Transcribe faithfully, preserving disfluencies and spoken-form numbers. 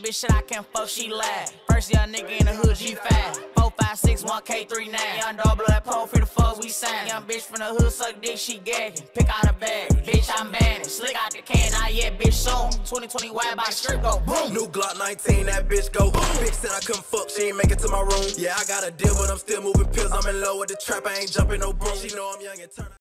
bitch shit I can't fuck, she laugh. First young nigga in the hood, G five. four five six one K three nine. Young dog blow that pole, free the fucks, we sign. Young bitch from the hood, suck dick, she gagging. Pick out a bag, bitch, I'm banning. Slick out the can, not yet, bitch, soon. twenty twenty wide by strip go boom. New Glock nineteen, that bitch go boom. Bitch said I couldn't fuck, she ain't make it to my room. Yeah, I got a deal, but I'm still moving pills. I'm in love with the trap, I ain't jumping no broom. She know I'm young and turn